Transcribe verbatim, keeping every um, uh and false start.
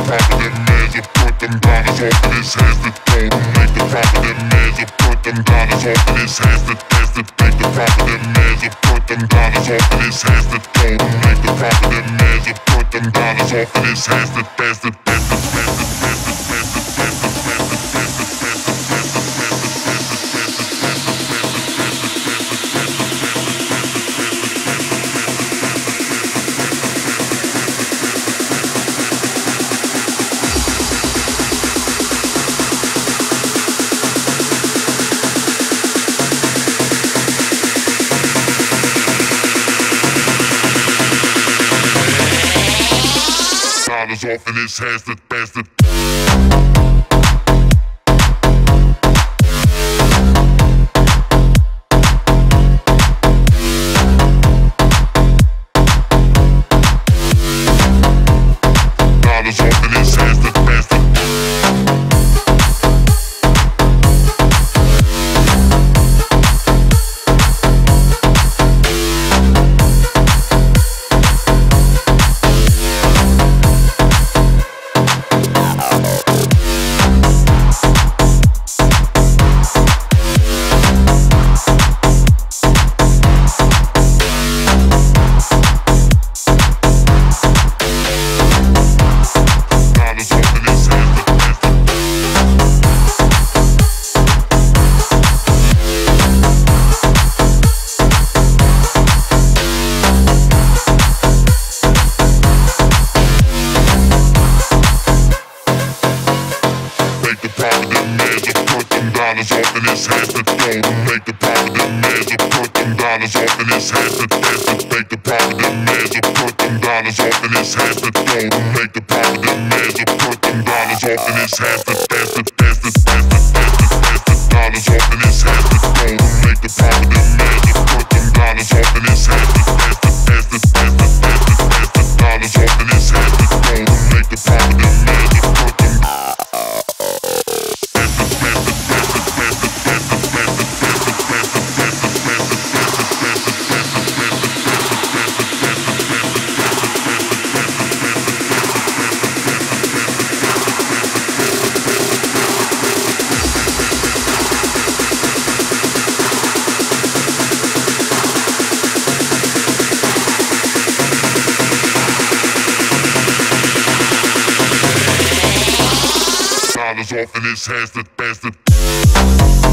profit and measure. Put them dollars off in his hands to throw to make the profit and measure. Put them dollars off in his hands to dance to take the profit and measure. Put them dollars off in his hands to throw to make the profit and measure. Put them dollars off in his hands to dance to dance to dance to dance to dance to dance to dance to dance to off in his hands to dance to dollars off in his hands to dance to dollars off in his hands to throw to make the profit and measure. Put them dollars off in his hands to dance to make the profit and measure. Put them dollars off in his hands to throw to make the profit and measure. Put them dollars off in his hands to dance to dance to dance to dance to dance to dollars off in his hands to throw to make the profit and measure. Put them dollars off in his hands to dance to dance to dance to dance to dance to dollars off in his hands to throw to make the profit and measure. Put them off in his hands to dance to